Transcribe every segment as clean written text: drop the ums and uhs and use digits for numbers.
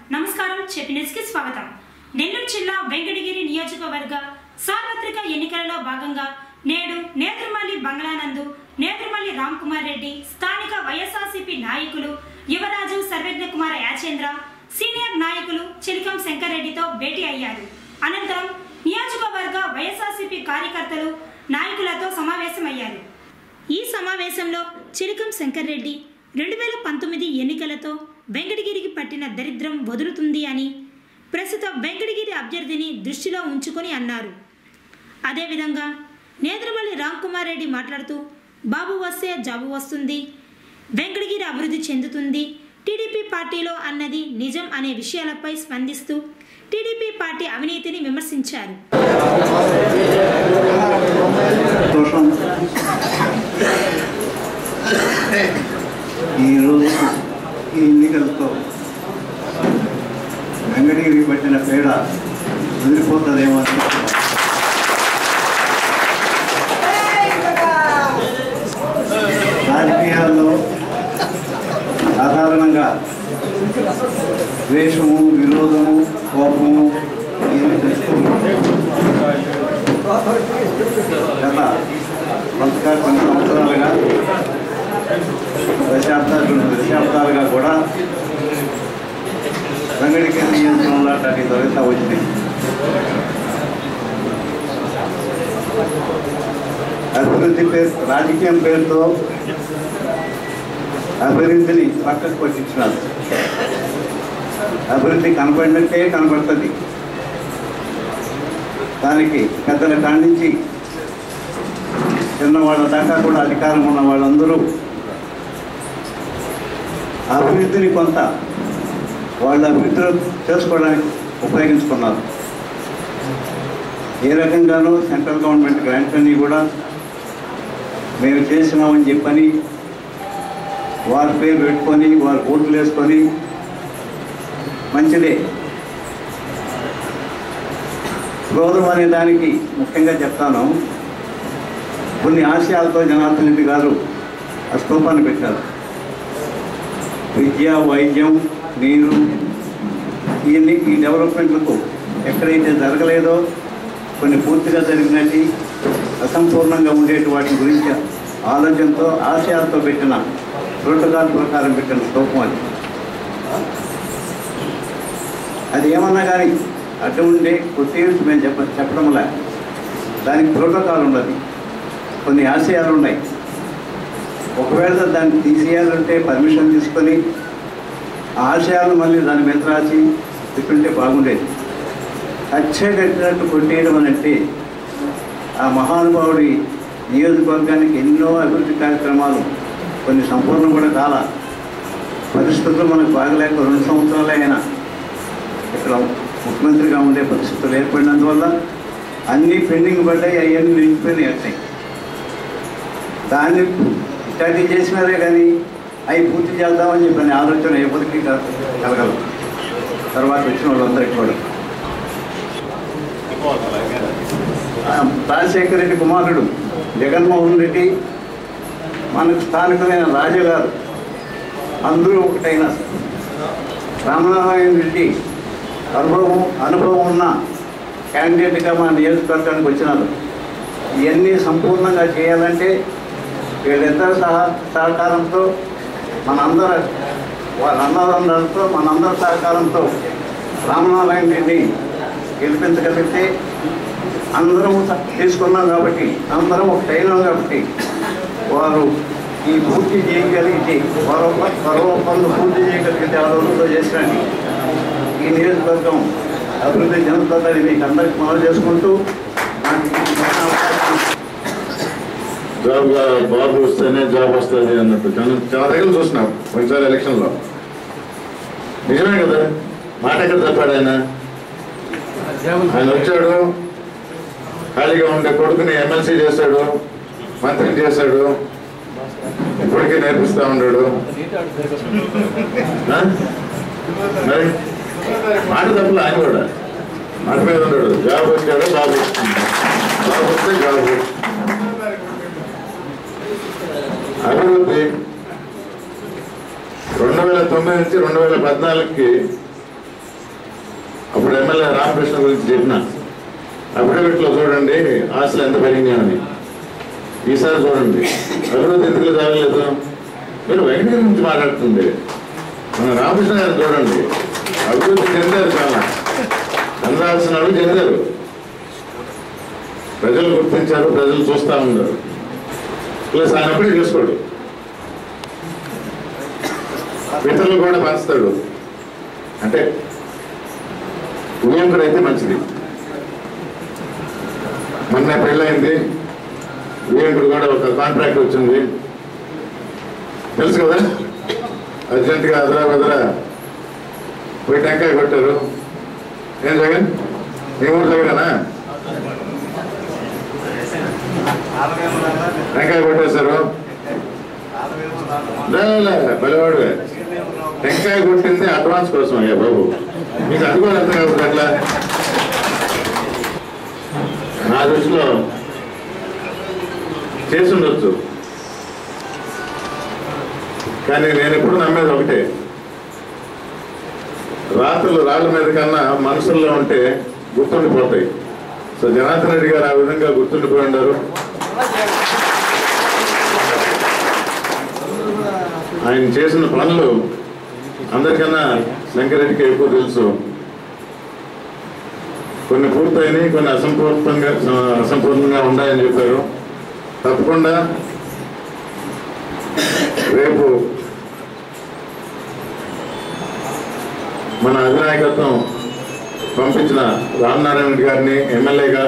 నమస్కారం చెప్పి న్యూస్ కి స్వాగతం. నెల్లూరు జిల్లా వెంకటగిరి నియోజకవర్గ సార్వత్రిక ఎన్నికలలో భాగంగా నేడు నేత్రమల్లి బంగ్లానందు నేత్రమల్లి రామ్ కుమార్ రెడ్డి స్థానిక వైఎస్ఆర్సీపీ నాయకులు యువరాజు సర్వేజ్ఞ కుమార్ యాచేంద్ర సీనియర్ నాయకులు చిలికం శంకర్ రెడ్డితో భేటీ అయ్యారు. అనంతరం నియోజకవర్గ వైఎస్ఆర్సీపీ కార్యకర్తలు నాయకులతో సమావేశమయ్యారు. ఈ సమావేశంలో చిలికం శంకర్ రెడ్డి 2019 ఎన్నికలతో వెంకటగిరికి పట్టిన దరిద్రం వదులుతుంది అని ప్రస్తుత వెంకటగిరి అభ్యర్థిని దృష్టిలో ఉంచుకొని అన్నారు. అదేవిధంగా నేత్రమల్లి రామ్ కుమార్ రెడ్డి మాట్లాడుతూ బాబు వస్తే జాబు వస్తుంది, వెంకటగిరి అభివృద్ధి చెందుతుంది, టీడీపీ పార్టీలో అన్నది నిజం అనే విషయాలపై స్పందిస్తూ టీడీపీ పార్టీ అవినీతిని విమర్శించారు. ఈరోజు ఈ ఎన్నికలతో వెంకటగిరికి పట్టిన పేడ వదిలిపోతుందేమో రాజకీయాల్లో సాధారణంగా ద్వేషము, విరోధము, కోపము గత కొన్ని సంవత్సరాలుగా దశాబ్దాలుగా కూడా వెంకటగిరి నియంత్రణలో అట్లాంటి జరుగుతూ వచ్చినాయి. అభివృద్ధి పేరు, రాజకీయం పేరుతో అభివృద్ధిని పక్కకు పట్టించినారు. అభివృద్ధి కనపడినట్టే కనపడుతుంది. దానికి పెద్దల కాడించి చిన్నవాళ్ళ దాకా కూడా అధికారం ఉన్న వాళ్ళందరూ అభివృద్ధిని కొంత వాళ్ళ అభివృద్ధిలో చేసుకోవడానికి ఉపయోగించుకున్నారు. ఏ రకంగానూ సెంట్రల్ గవర్నమెంట్ గ్రాంట్స్ అన్నీ కూడా మేము చేసినామని చెప్పని వారి పేరు పెట్టుకొని వారు ఓట్లు వేసుకొని మంచిదే. క్రోధం అనే దానికి ముఖ్యంగా చెప్తాను, కొన్ని ఆశయాలతో జనార్దన్ రెడ్డి గారు ఆ స్తూపాన్ని పెట్టారు. విద్య, వైద్యం, నీరు, ఇవన్నీ ఈ డెవలప్మెంట్లకు ఎక్కడైతే జరగలేదో కొన్ని పూర్తిగా జరిగినట్టు అసంపూర్ణంగా ఉండేటి వాటి గురించి ఆలోచనతో ఆశయాలతో పెట్టిన ప్రోటోకాల్ ప్రకారం పెట్టిన స్తూపం అది ఏమన్నా కానీ అడ్డు ఉండే కొద్ది మేము చెప్పడంలా దానికి ప్రోటోకాల్ ఉండదు, కొన్ని ఆశయాలు ఉన్నాయి. ఒకవేళ దాన్ని తీసేయాలంటే పర్మిషన్ తీసుకొని ఆశయాలు మళ్ళీ దాని మీద రాసి తిప్పుంటే బాగుండేది. కట్టేటట్టు కొట్టేయడం అంటే ఆ మహానుభావుడి నియోజకవర్గానికి ఎన్నో అభివృద్ధి కార్యక్రమాలు కొన్ని సంపూర్ణం కూడా కాల పరిస్థితులు మనకు బాగలేక 2 సంవత్సరాలే అయినా ఇక్కడ ముఖ్యమంత్రిగా ఉండే పరిస్థితులు ఏర్పడినందువల్ల అన్నీ పెండింగ్ పడ్డాయి, అవన్నీ నిలిచిపోయినాయి. వస్తాయి దాన్ని ఇట్లాంటి చేసినారే కానీ అవి పూర్తి చేద్దామని చెప్పిన ఆలోచన ఎప్పటికీ కలగలదు. తర్వాత వచ్చిన వాళ్ళందరికీ కూడా రాజశేఖర రెడ్డి కుమారుడు జగన్మోహన్ రెడ్డి, మనకు స్థానికమైన రాజు గారు, అందరూ ఒకటైన రామనారాయణ రెడ్డి అనుభవం ఉన్న క్యాండిడేట్గా మన నియోజకవర్గానికి వచ్చినారు. ఇవన్నీ సంపూర్ణంగా చేయాలంటే వీళ్ళిద్దరి సహకారంతో వాళ్ళందరితో మనందరి సహకారంతో రామనారాయణ రెడ్డి గెలిపించగలిగితే అందరం తీసుకున్నాం కాబట్టి అందరం ఒకటైనాం కాబట్టి వారు ఈ పూర్తి చేయగలిగితే మరో పనులు పూర్తి చేయగలిగితే ఆ రోజుల్లో చేసినట్టు ఈ నియోజకవర్గం అభివృద్ధి చెందుతుందని మీకు అందరికీ మనవి చేసుకుంటూ బాబు వస్తేనే జాబ్ వస్తుంది అన్నట్టు చాలా దగ్గర చూసినాం. ఒకసారి ఎలక్షన్లో నిజమే కదా, మాట ఎక్కడ తప్పాడు ఆయన వచ్చాడు, ఖాళీగా ఉండే కొడుకుని ఎమ్మెల్సీ చేశాడు, మంత్రి చేశాడు, ఇప్పటికీ నేర్పిస్తా ఉన్నాడు. మరి మాట తప్పలే, ఆయన కూడా మాట మీద ఉన్నాడు. జాబ్ వచ్చాడు, జాబ్ వస్తే జాబ్. అభివృద్ధి 2009 నుంచి 2014కి రామకృష్ణ గురించి చెప్పిన అఫిడవిట్లో చూడండి ఆస్తులు ఎంత పెరిగినాయని. ఈసారి చూడండి అభివృద్ధి ఎందుకు జరగలేదు. మీరు వెంకటగిరి నుంచి మాట్లాడుతుంది, మన రామకృష్ణ గారు చూడండి అభివృద్ధి చెందారు, చాలా చెందాల్సిన వాళ్ళు చెందారు. ప్రజలు గుర్తించారు, ప్రజలు చూస్తూ ఉన్నారు. ప్లస్ ఆయన అప్పుడే చూసుకోడు, ఇతరులు కూడా పంచుతాడు. అంటే ఉదయంకుడు అయితే మంచిది. మొన్న పెళ్ళైంది, ఉదయంకుడు కూడా ఒక కాంట్రాక్ట్ వచ్చింది తెలుసు కదా. అర్జెంటుగా అదరా బెదరా పోయి టెంకాయ కొట్టారు. ఏం జగన్, నీ ఊరు జగనా? టెంకాయ కొట్టేశారు. బలివాడు టెంకాయ కొట్టింది అడ్వాన్స్ కోసం అయ్యా బాబు, మీకు అనుకోవాలి అర్థం కాబట్టి అట్లా. నా దృష్టిలో చేసి ఉండొచ్చు, కానీ నేను ఎప్పుడు నమ్మేది ఒకటే, రాత్రులు రాళ్ళ మీద కన్నా మనసుల్లో ఉంటే గుర్తుండిపోతాయి. సో జనార్దన్ రెడ్డి గారు ఆ విధంగా గుర్తుండిపోయి ఉన్నారు. ఆయన చేసిన పనులు అందరికన్నా శంకరెడ్డికి ఎక్కువ తెలుసు. కొన్ని పూర్తయినాయి, కొన్ని అసంపూర్ణంగా ఉన్నాయని చెప్పారు. తప్పకుండా రేపు మన అధినాయకత్వం పంపించిన రామనారాయణ రెడ్డి గారిని ఎమ్మెల్యేగా,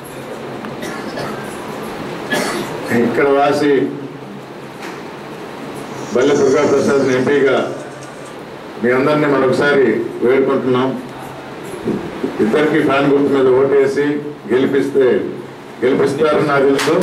ఇక్కడ వాసి బల్లె దుర్గాప్రసాద్ని ఎంపీగా మీ అందరినీ మరొకసారి వేడుకుంటున్నాం. ఇద్దరికి ఫ్యాన్ గుర్తు మీద ఓటేసి గెలిపిస్తారని నాకు తెలుసు.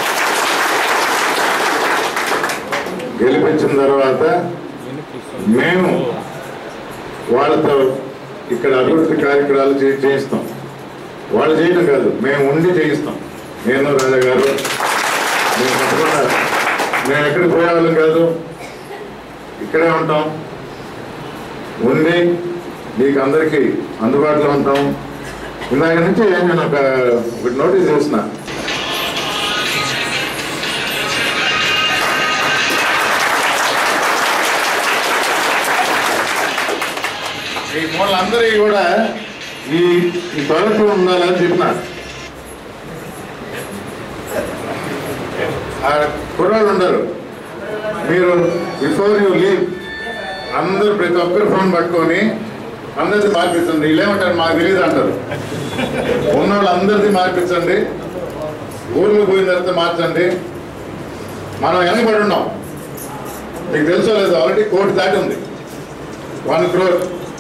గెలిపించిన తర్వాత మేము వాళ్ళతో ఇక్కడ అభివృద్ధి కార్యక్రమాలు చేయిస్తాం. వాళ్ళు చేయడం కాదు, మేము ఉండి చేయిస్తాం. నేను రాజా గారు మేము తప్పకుండా, మేము ఎక్కడికి పోయేవాళ్ళం కాదు, ఇక్కడే ఉంటాం. ఉండి మీకు అందరికీ అందుబాటులో ఉంటాం. ఇందాక నుంచి నేను ఒకటి నోటీస్ చేసిన, ఈ మూలందరికీ కూడా ఈ తొలతూ ఉండాలని చెప్పిన. ఆ కుర్రాళ్ళు ఉండరు, మీరు బిఫోర్ యూ లీవ్ అందరూ ప్రతి ఒక్కరు ఫోన్ పట్టుకొని అందరిది మార్పించండి. వీళ్ళేమంటారు మాకు తెలియదు అంటారు. ఉన్నవాళ్ళు అందరిది మార్పించండి, ఊర్లో పోయిన తర్వాత మార్చండి. మనం వెనకబడి ఉన్నాం, మీకు తెలుసో లేదు, ఆల్రెడీ కోటి దాటి ఉంది, 1 crore.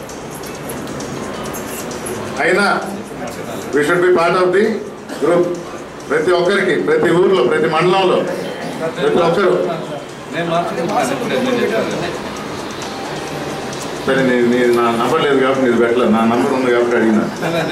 అయినా we should be part of the group. ప్రతి ఒక్కరికి, ప్రతి ఊర్లో, ప్రతి మండలంలో ప్రతి ఒక్కరు. సరే, నేను నా నంబర్ లేదు కాబట్టి మీరు పెట్టలేదు, నా నంబర్ ఉంది కాబట్టి అడిగినా.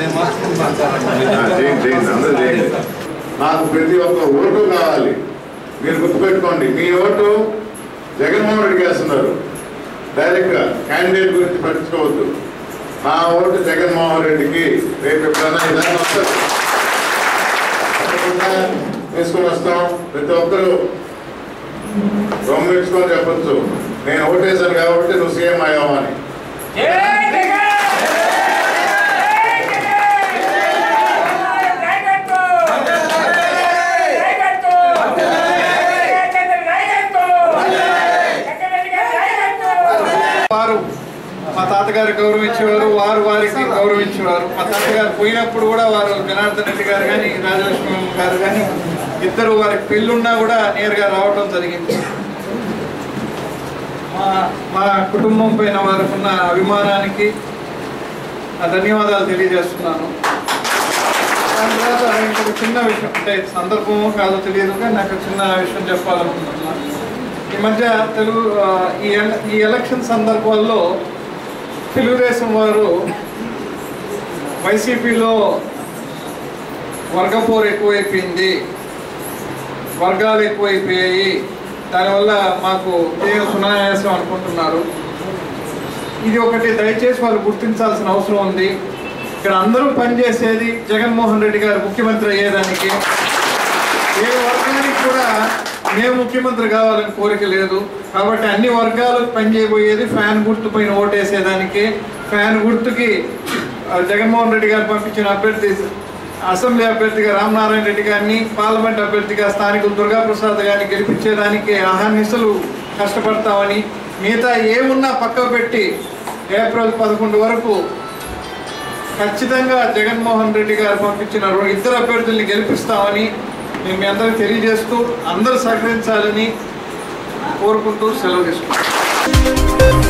చేయండి, అందరూ చేయండి. నాకు ప్రతి ఒక్క ఓటు కావాలి. మీరు గుర్తుపెట్టుకోండి, మీ ఓటు జగన్మోహన్ రెడ్డికి వేస్తున్నారు. డైరెక్ట్గా క్యాండిడేట్ గురించి పట్టించుకోవద్దు. నా ఓటు జగన్మోహన్ రెడ్డికి. రేపు ఎప్పుడైనా ఇదాన్ని వస్తారు, తీసుకొని వస్తాం. ప్రతి ఒక్కరు గమనించుకొని చెప్పచ్చు, నేను ఓటేశాను కాబట్టి నువ్వు సీఎం అయ్యావు అని. వారు మా తాతగారు గౌరవించేవారు, వారు వారికి గౌరవించేవారు. మా తాతగారు పోయినప్పుడు కూడా వారు జనార్దన్ రెడ్డి గారు కానీ రాజలక్ష్మి గారు కానీ ఇద్దరు వారికి పెళ్ళున్నా కూడా నేరుగా రావటం జరిగింది. మా కుటుంబం పైన వారికి ఉన్న అభిమానానికి ధన్యవాదాలు తెలియజేస్తున్నాను. దాని తర్వాత ఇంకొక చిన్న విషయం, అంటే సందర్భమో కాదో తెలియదు కానీ నాకు చిన్న విషయం చెప్పాలనుకుంటున్నాను. ఈ మధ్య ఈ ఎలక్షన్ సందర్భాల్లో తెలుగుదేశం వారు వైసీపీలో వర్గపోరు ఎక్కువైపోయింది, వర్గాలు ఎక్కువైపోయాయి, దానివల్ల మాకు ఏం సునాయాసం అనుకుంటున్నారు. ఇది ఒకటి దయచేసి వాళ్ళు గుర్తించాల్సిన అవసరం ఉంది. ఇక్కడ అందరూ పనిచేసేది జగన్మోహన్ రెడ్డి గారు ముఖ్యమంత్రి అయ్యేదానికి. ఏ వర్గానికి కూడా మేము ముఖ్యమంత్రి కావాలని కోరిక లేదు. కాబట్టి అన్ని వర్గాలు పనిచేయబోయేది ఫ్యాన్ గుర్తు పైన ఓటేసేదానికి. ఫ్యాన్ గుర్తుకి జగన్మోహన్ రెడ్డి గారు పంపించిన అభ్యర్థి అసెంబ్లీ అభ్యర్థిగా రామనారాయణ రెడ్డి గారిని, పార్లమెంట్ అభ్యర్థిగా స్థానికులు దుర్గాప్రసాద్ గారిని గెలిపించేదానికి అహర్నిశలు కష్టపడతామని, మిగతా ఏమున్నా పక్కకు పెట్టి ఏప్రిల్ 11 వరకు ఖచ్చితంగా జగన్మోహన్ రెడ్డి గారు పంపించిన 2 అభ్యర్థుల్ని గెలిపిస్తామని మేము మీ అందరికీ తెలియజేస్తూ అందరూ సహకరించాలని కోరుకుంటూ సెలవు తీసుకుంటాం.